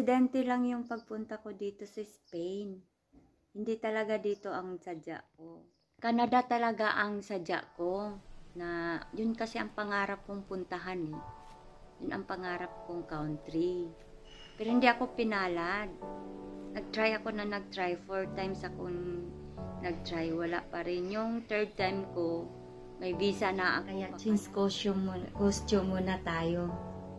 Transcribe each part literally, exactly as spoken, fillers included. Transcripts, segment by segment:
aksidente lang yung pagpunta ko dito sa Spain. Hindi talaga dito ang sadya ko. Canada talaga ang sadya ko. Na yun kasi ang pangarap kong puntahan eh. Yun ang pangarap kong country. Pero hindi ako pinalad. Nag-try ako na nag-try. Four times akong nag-try. Wala pa rin. Yung third time ko, may visa na ako. Kaya change costume muna, costume muna tayo.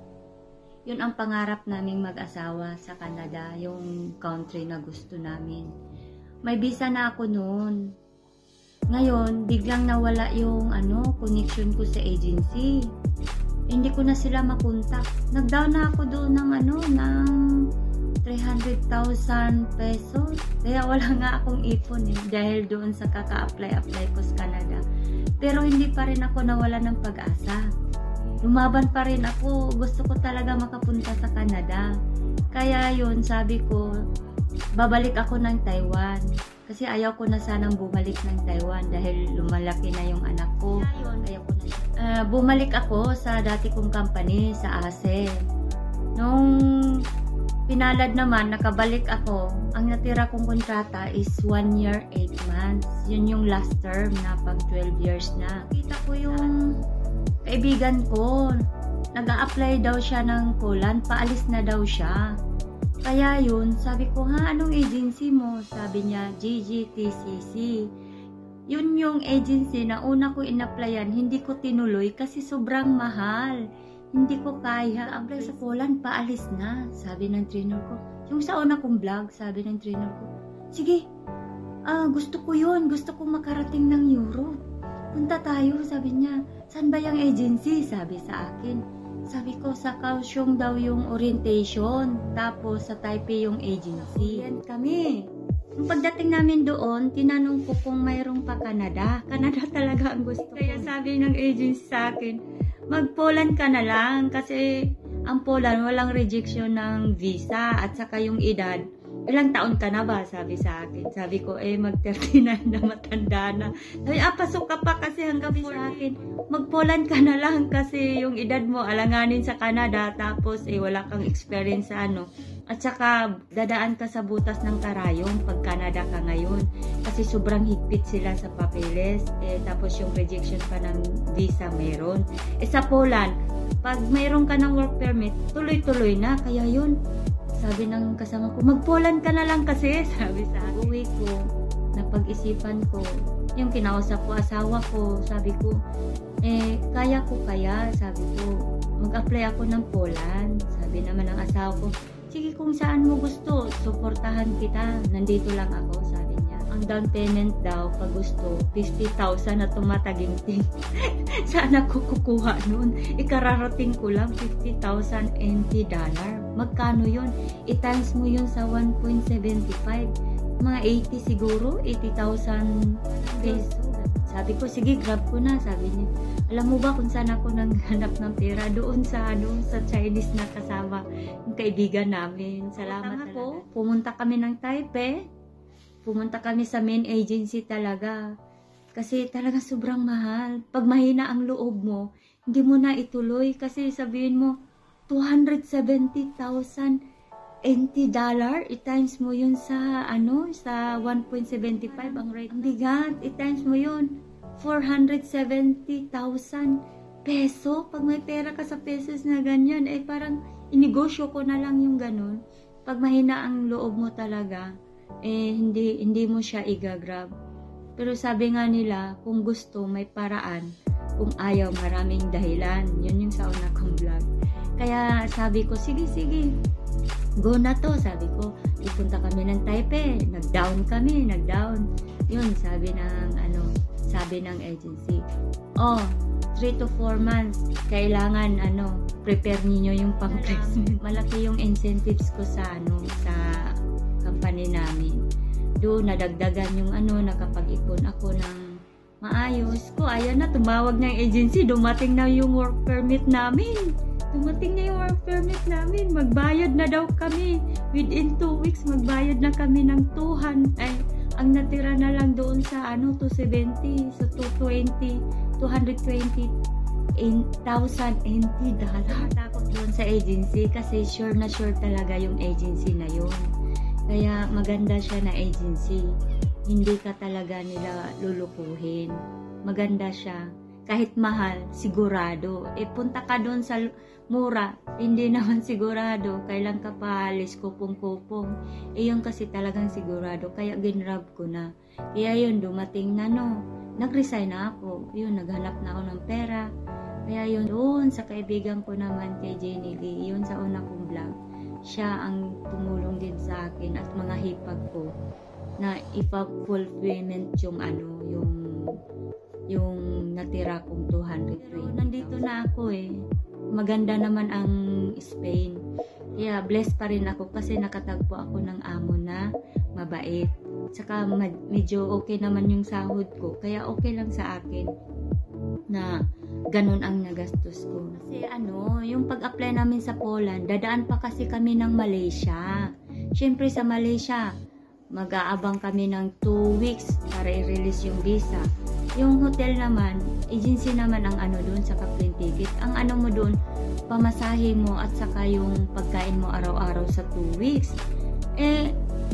Yun ang pangarap naming mag-asawa sa Canada. Yung country na gusto namin. May visa na ako noon. Ngayon, biglang nawala yung ano, connection ko sa agency. Hindi ko na sila makontak. Nag-down na ako doon ng ano, ng three hundred thousand pesos. Kaya wala nga akong ipon eh, dahil doon sa kaka-apply-apply ko sa Canada. Pero hindi pa rin ako nawala ng pag-asa. Lumaban pa rin ako. Gusto ko talaga makapunta sa Canada. Kaya yun, sabi ko, babalik ako ng Taiwan. Kasi ayaw ko na sanang bumalik ng Taiwan dahil lumalaki na yung anak ko. Ayaw ko na. Uh, bumalik ako sa dati kong company sa A S E. Nung pinalad naman, nakabalik ako. Ang natira kong kontrata is one year, eight months. Yun yung last term na pag twelve years na. Kita ko yung kaibigan ko. Nag-a-apply daw siya ng Poland. Paalis na daw siya. Kaya yun, sabi ko, ha, anong agency mo? Sabi niya, G G T C C. Yun yung agency na una ko in-applyan, hindi ko tinuloy kasi sobrang mahal. Hindi ko kaya. Apply sa Poland, paalis na. Sabi ng trainer ko. Yung sa una kong vlog, sabi ng trainer ko, sige, ah, gusto ko yun. Gusto ko makarating ng Europe. Punta tayo, sabi niya. Saan ba yung agency? Sabi sa akin. Sabi ko, sa Kaohsiung daw yung orientation. Tapos sa Taipei yung agency. Yan kami. Nung pagdating namin doon, tinanong ko kung mayroong pa Canada. Canada talaga ang gusto ko. Kaya sabi ng agency sa akin, mag-Poland ka na lang. Kasi ang Poland walang rejection ng visa. At saka yung edad. Ilang taon ka na ba? Sabi sa akin. Sabi ko, eh, mag-thirty-nine na, matanda na. Sabi, ah, pasok ka pa kasi hanggang sa akin. Mag-Poland ka na lang kasi yung edad mo alanganin sa Canada. Tapos, eh, wala kang experience sa ano. At saka, dadaan ka sa butas ng karayong pag Canada ka ngayon. Kasi sobrang higpit sila sa papeles. Eh, tapos yung rejection pa ng visa mayroon. Eh, sa Poland, pag mayroon ka ng work permit, tuloy-tuloy na. Kaya yun, sabi ng kasama ko, mag-Poland ka na lang kasi. Sabi sa akin. Uwi ko, napag-isipan ko. Yung kinausap ko, asawa ko, sabi ko, eh, kaya ko kaya? Sabi ko, mag-apply ako ng Poland. Sabi naman ng asawa ko, sige kung saan mo gusto, suportahan kita. Nandito lang ako, sabi niya. Ang down payment daw, pag gusto, fifty thousand na tumataginting. Saan ako kukuha nun? Ikararating ko lang, fifty thousand N T dollar. Magkano yun? I-times mo yun sa one point seven five. Mga eighty siguro, eighty thousand peso. Sabi ko, sige, grab ko na. Sabi niya, alam mo ba kung saan ako nanghanap ng pera? Doon sa, ano, sa Chinese na kasama, yung kaibigan namin. Salamat ako. Pumunta kami ng Taipei. Pumunta kami sa main agency talaga. Kasi talaga sobrang mahal. Pag mahina ang loob mo, hindi mo na ituloy. Kasi sabihin mo, two hundred seventy thousand N T dollar. I-times mo yun sa, ano, sa one point seven five ang rate. Ang bigat. I-times mo yun. four hundred seventy thousand peso. Pag may pera ka sa pesos na ganyan, eh parang inegosyo ko na lang yung ganun. Pag mahina ang loob mo talaga, eh hindi, hindi mo siya igagrab. Pero sabi nga nila, kung gusto, may paraan. Kung ayaw, maraming dahilan. Yun yung sa una kong vlog. Kaya sabi ko, sige, sige. Go na to, sabi ko. Ipunta kami ng Taipei. Nag-down kami, nag-down. Yun, sabi ng, ano, sabi ng agency. Oh, three to four months, kailangan, ano, prepare niyo yung pang-placement. Malaki yung incentives ko sa, ano, sa company namin. Doon, nadagdagan yung, ano, nakapag-ipon ako ng maayos. Ko, ayan na, tumawag ng agency. Dumating na yung work permit namin. Dumating na yung work permit namin. Magbayad na daw kami. Within two weeks, magbayad na kami ng two hundred. Ay, ang natira na lang doon sa ano, two seventy. So, two twenty. two hundred twenty in thousand N T dollar. Takot doon sa agency kasi sure na sure talaga yung agency na yun. Kaya maganda siya na agency. Hindi ka talaga nila lulukuhin. Maganda siya. Kahit mahal, sigurado. E punta ka doon sa mura, hindi naman sigurado. Kailan ka pa alis, kupong-kupong. E yun kasi talagang sigurado. Kaya ginrab ko na. Kaya yun, dumating na no. Nag-resign na ako. Yun, naghanap na ako ng pera. Kaya yun, doon sa kaibigan ko naman kay Jenny Lee, yun sa una kong vlog. Siya ang tumulong din sa akin at mga hipag ko na ipa-fulfillment yung ano, yung yung natira kong two hundred. Pero nandito na ako eh. Maganda naman ang Spain. Kaya blessed pa rin ako kasi nakatagpo ako ng amo na mabait. Tsaka medyo okay naman yung sahod ko. Kaya okay lang sa akin na ganun ang nagastos ko. Kasi ano, yung pag-apply namin sa Poland, dadaan pa kasi kami ng Malaysia. Siyempre sa Malaysia, mag-aabang kami ng two weeks para i-release yung visa. Yung hotel naman, agency naman ang ano doon sa plane ticket. Ang ano mo doon, pamasahe mo at saka yung pagkain mo araw-araw sa two weeks. Eh,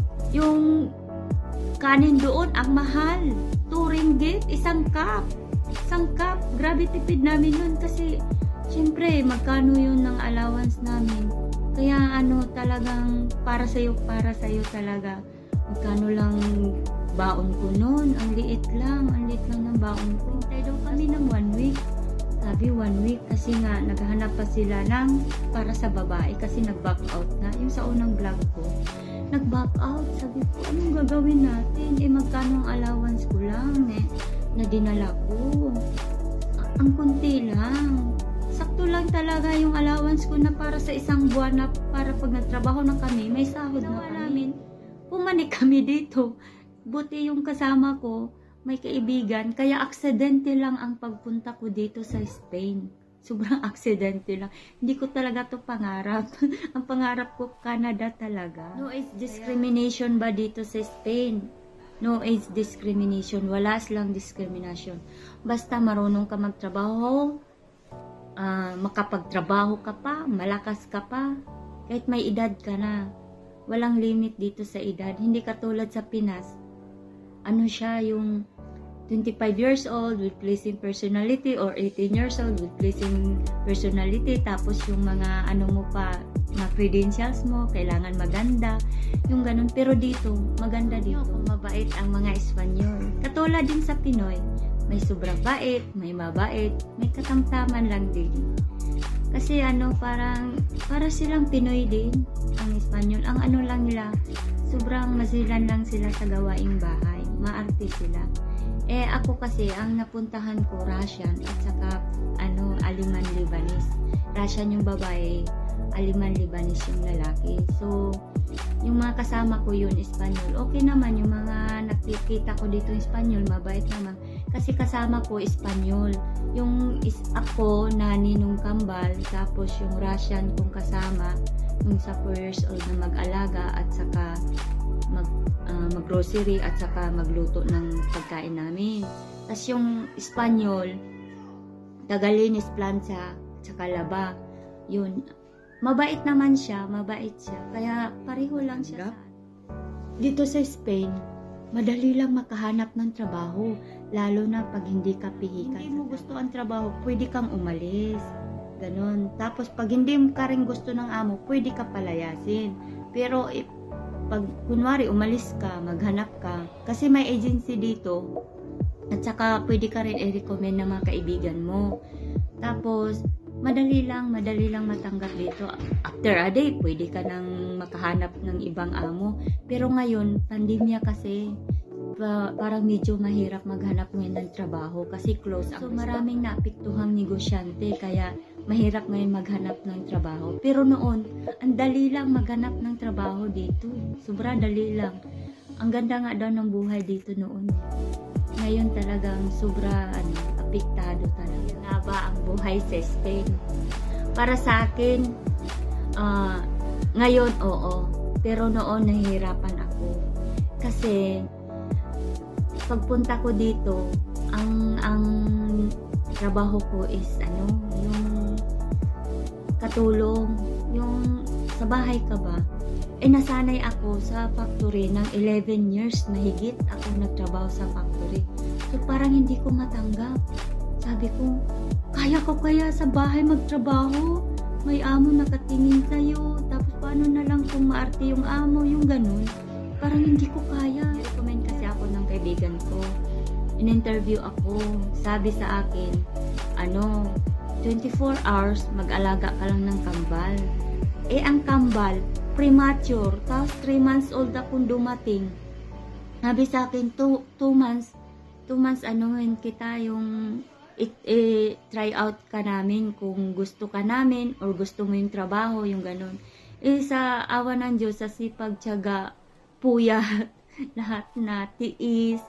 yung kanin doon, ang mahal. two ringgit, isang cup. Isang cup. Grabe tipid namin nun kasi syempre, magkano yun ng allowance namin. Kaya ano, talagang para sa'yo, para sa'yo talaga. Magkano lang baon ko noon, ang liit lang, ang liit lang ng baon ko. Hintay daw kami ng one week. Sabi one week kasi nga naghahanap pa sila ng para sa babae kasi nag-back out na. Yung sa unang vlog ko, nag-back out. Sabi ko, anong gagawin natin? Eh magkano ang allowance ko lang eh, na dinala ko. Ang kunti lang. Sakto lang talaga yung allowance ko na para sa isang buwan na para pag nagtrabaho na kami, may sahod na kami. Pumanik kami dito. Buti yung kasama ko, may kaibigan, kaya aksidente lang ang pagpunta ko dito sa Spain. Sobrang aksidente lang. Hindi ko talaga to pangarap. Ang pangarap ko, Canada talaga. No age discrimination ba dito sa Spain? No age discrimination. Wala silang discrimination. Basta marunong ka magtrabaho, uh, makapagtrabaho ka pa, malakas ka pa, kahit may edad ka na. Walang limit dito sa edad. Hindi katulad sa Pinas. Ano siya, yung twenty-five years old with pleasing personality or eighteen years old with pleasing personality. Tapos yung mga ano mo pa, mga credentials mo, kailangan maganda. Yung ganun. Pero dito, maganda dito. Mabait ang mga Espanyol. Katulad din sa Pinoy. May sobrang bait, may mabait, may katamtaman lang din. Kasi ano, parang, para silang Pinoy din, ang Espanyol. Ang ano lang nila, sobrang masilan lang sila sa gawaing bahay. Maarte sila. Eh, ako kasi, ang napuntahan ko, Russian, at saka, ano, Aliman Lebanese. Russian yung babae, Aliman Lebanese yung lalaki. So, yung mga kasama ko yun, Espanyol. Okay naman, yung mga nakikita ko dito Espanyol, mabait naman. Kasi kasama ko, Espanyol. Yung is ako, nani nung kambal, tapos yung Russian kong kasama, yung sa four years old na mag-alaga, at saka mag, uh, mag-grocery, at saka magluto ng pagkain namin. Tapos yung Espanyol, tagalinis plancha, at saka laba. Yun, mabait naman siya, mabait siya. Kaya pareho lang siya. Dito sa Spain, madali lang makahanap ng trabaho. Lalo na pag hindi ka pihikan. Hindi mo gusto ang trabaho, pwede kang umalis. Ganon. Tapos pag hindi mo ka rin gusto ng amo, pwede ka palayasin. Pero if, pag kunwari umalis ka, maghanap ka, kasi may agency dito, at saka pwede ka rin i-recommend ng mga kaibigan mo. Tapos, madali lang, madali lang matanggap dito. After a day, pwede ka nang makahanap ng ibang amo. Pero ngayon, pandemya kasi, pa, parang medyo mahirap maghanap ngayon ng trabaho kasi close. So, maraming naapektuhang negosyante, kaya mahirap ngayon maghanap ng trabaho. Pero noon, ang dali lang maghanap ng trabaho dito. Sobra dali lang. Ang ganda nga daw ng buhay dito noon. Ngayon talagang sobra ano, apektado talaga. Nga ba ang buhay sa Spain? Para sa akin, uh, ngayon oo. Pero noon nahihirapan ako. Kasi pagpunta ko dito, ang ang trabaho ko is ano, yung katulong, yung sa bahay ka ba? Eh nasanay ako sa factory ng eleven years, mahigit ako nagtrabaho sa factory. So parang hindi ko matanggap. Sabi ko, kaya ko kaya sa bahay magtrabaho? May amo nakatingin sa'yo, tapos paano na lang kung maarte yung amo, yung ganun. Parang hindi ko kaya. Recommend kasi ako ng kaibigan ko. In-interview ako, sabi sa akin, ano, twenty-four hours, mag-alaga ka lang ng kambal. Eh, ang kambal, premature, tapos three months old akong dumating. Sabi sa akin, two months, two months, anuhin kita yung, it, eh, try out ka namin kung gusto ka namin, or gusto mo yung trabaho, yung ganun. Eh, sa awa ng Diyos, sa sipag, tiyaga, puyat, lahat na tiis,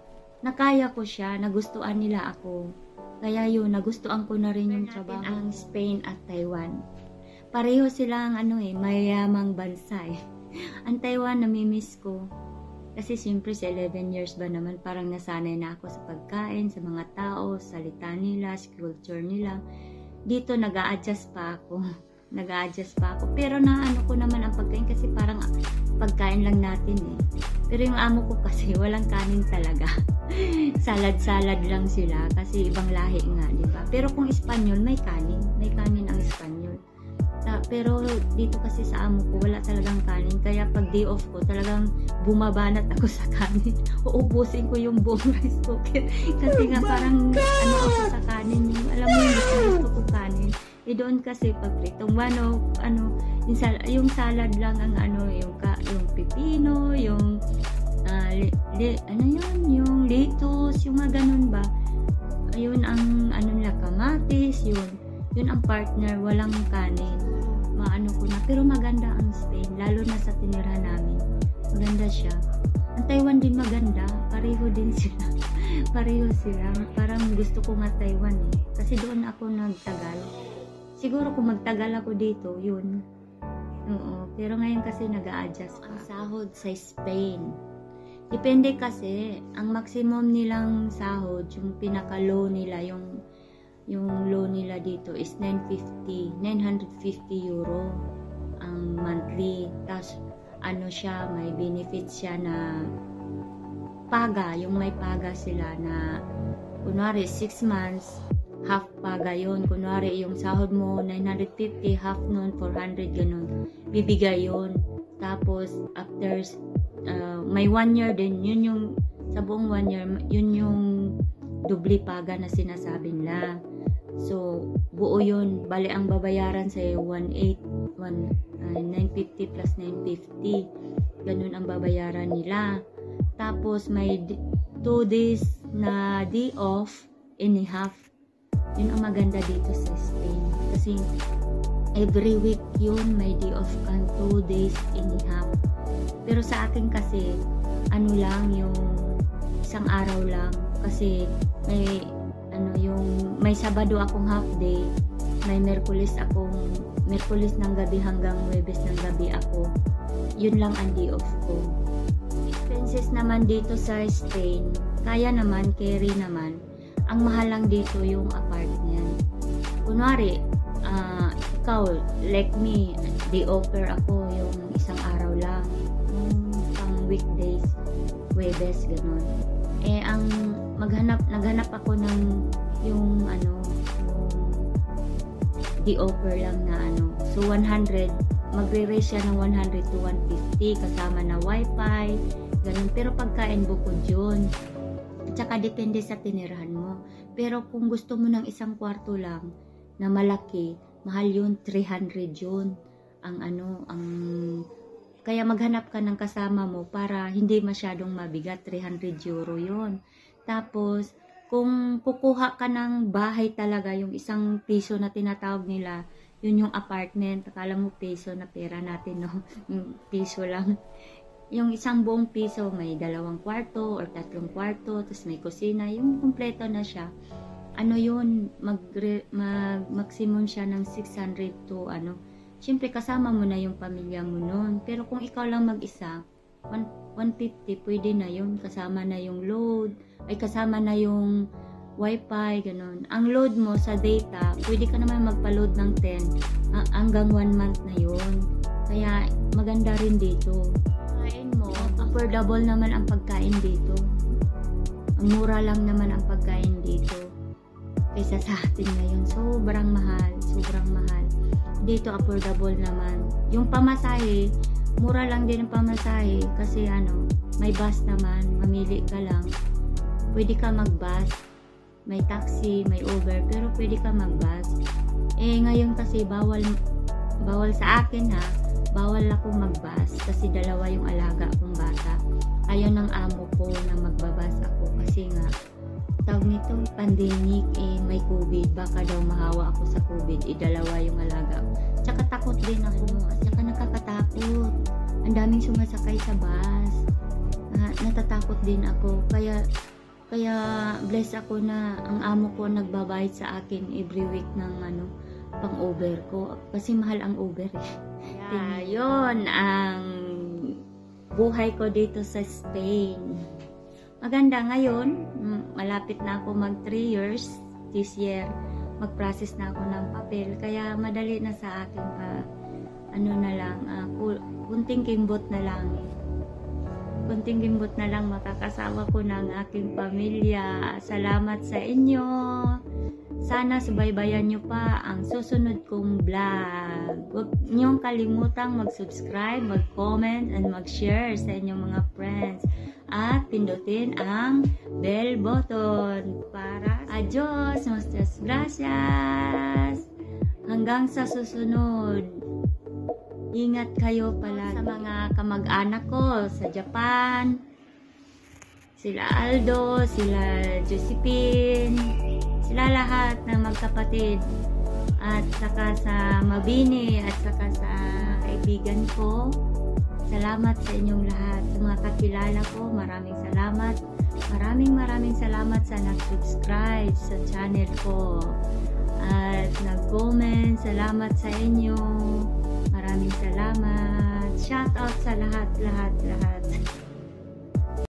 nakaya ko siya, nagustuhan nila ako. Kaya yun, nagustuhan ko na rin yung trabaho. Ang Spain at Taiwan. Pareho silang ano eh, mayamang bansa eh. Ang Taiwan, namimiss ko. Kasi siyempre sa eleven years ba naman, parang nasanay na ako sa pagkain, sa mga tao, salita nila, culture nila. Dito, nag-a-adjust pa ako. Nag-a-adjust pa ako. Pero naano ko naman ang pagkain kasi parang pagkain lang natin eh. Pero yung amo ko kasi walang kanin talaga. Salad-salad lang sila kasi ibang lahi nga, di ba? Pero kung Espanyol, may kanin. May kanin ang Espanyol. Ta pero dito kasi sa amo ko, wala talagang kanin. Kaya pag day off ko, talagang bumabanat ako sa kanin. Uubusin ko yung buong rice cooker. Kasi nga parang ano ako sa kanin. Yung, alam mo yung gusto, gusto ko kanin. Eh doon kasi pag pritong ano, ano yung, sal yung salad lang ang ano, yung, ka yung pipino, yung uh, li li ano yun, yung lettuce, yung mga ganun ba. Ayun ang ano nila, kamatis, yun. Yun ang partner, walang kanin. Maano ko na. Pero maganda ang Spain, lalo na sa tinira namin. Maganda siya. Ang Taiwan din maganda. Pareho din sila. Pareho sila. Parang gusto ko nga Taiwan eh. Kasi doon ako nagtagal. Siguro kung magtagal ako dito, yun. Oo. Pero ngayon kasi nag-a-adjust ka. Ang sahod sa Spain. Depende kasi, ang maximum nilang sahod, yung pinaka-low nila, yung yung low nila dito is nine hundred fifty euro ang monthly. Tapos ano siya, may benefits siya na paga, yung may paga sila na kunwari six months half paga yun. Kunwari yung sahod mo nine hundred fifty, half nun four hundred, ganun bibigay yun. Tapos after uh, may one year din, yun yung sa buong one year, yun yung dubli paga na sinasabi nila. So, buo yun. Bali, ang babayaran sa'yo, one eight, nine fifty plus nine fifty. Ganun ang babayaran nila. Tapos, may two days na day off and a half. Yun ang maganda dito sa Spain. Kasi, every week yun, may day off kang two days and a half. Pero sa akin kasi, ano lang, yung isang araw lang. Kasi, may ano yung may Sabado akong half day, may Merkulis akong Merkulis ng gabi hanggang Huwebes ng gabi ako. Yun lang ang day off ko. Expenses naman dito sa Spain, kaya naman, carry naman. Ang mahal lang dito yung apartment. Kunwari, uh, ikaw, like me, day offer ako yung isang araw lang. Yung pang weekdays, Huwebes, gano'n. Eh, ang maghanap, naghanap ako ng yung ano, yung the offer lang na ano. So, one hundred, magre-raise siya ng one hundred to one fifty kasama na wifi, ganun. Pero pagkain bukod yun. At saka depende sa tinirahan mo. Pero kung gusto mo ng isang kwarto lang na malaki, mahal yun, three hundred yun. Ang ano, ang kaya maghanap ka ng kasama mo para hindi masyadong mabigat, three hundred euro yun. Tapos, kung kukuha ka ng bahay talaga, yung isang piso na tinatawag nila, yun yung apartment. Akala mo piso na pera natin, no? Yung piso lang. Yung isang buong piso, may dalawang kwarto or tatlong kwarto, tapos may kusina, yung kompleto na siya. Ano yun, mag, mag maximum siya ng six hundred to ano. Siyempre kasama mo na yung pamilya mo nun. Pero kung ikaw lang mag-isa, one fifty pwede na yun. Kasama na yung load, ay kasama na yung wifi, ganun. Ang load mo sa data, pwede ka naman magpa-load ng ten uh, hanggang one month na yun. Kaya maganda rin dito. Kain mo, affordable naman ang pagkain dito. Ang mura lang naman ang pagkain dito. Kaysa sa atin ngayon, sobrang mahal, sobrang mahal. Dito affordable naman. Yung pamasahe, mura lang din ang pamasahe kasi ano, may bus naman, mamili ka lang. Pwede ka mag-bus. May taxi, may Uber, pero pwede ka mag-bus. Eh, ngayon kasi bawal, bawal sa akin ha, bawal ako mag-bus kasi dalawa yung alaga kong bata. Ayaw ng amo ko na magbabas ako kasi nga, tawag nito, pandemic, eh, may COVID, baka daw mahawa ako sa COVID, eh, dalawa yung alaga. Tsaka takot din ako, tsaka nakakatakot. Ang daming sumasakay sa bus. Uh, natatakot din ako, kaya Kaya bless ako na ang amo ko nagbabayad sa akin every week ng ano, pang Uber ko. Kasi mahal ang Uber eh. Yeah, yun ang buhay ko dito sa Spain. Maganda ngayon, malapit na ako mag three years this year. Mag-process na ako ng papel. Kaya madali na sa akin pa, ano na lang, uh, kunting kimbot na lang. Kunting gimbot na lang makakasawa ko ng aking pamilya. Salamat sa inyo. Sana subaybayan nyo pa ang susunod kong vlog. Huwag niyong kalimutang mag-subscribe, mag-comment, and mag-share sa inyong mga friends. At pindutin ang bell button para adios, muchas gracias. Hanggang sa susunod. Ingat kayo pala sa mga kamag-anak ko sa Japan. Sila Aldo, sila Josephine, sila lahat ng magkapatid. At saka sa Mabini at saka sa kaibigan ko. Salamat sa inyong lahat. Sa mga kakilala ko, maraming salamat. Maraming maraming salamat sa nag-subscribe sa channel ko. At nag-comment. Salamat sa inyo. Maraming salamat. Shout out sa lahat, lahat, lahat.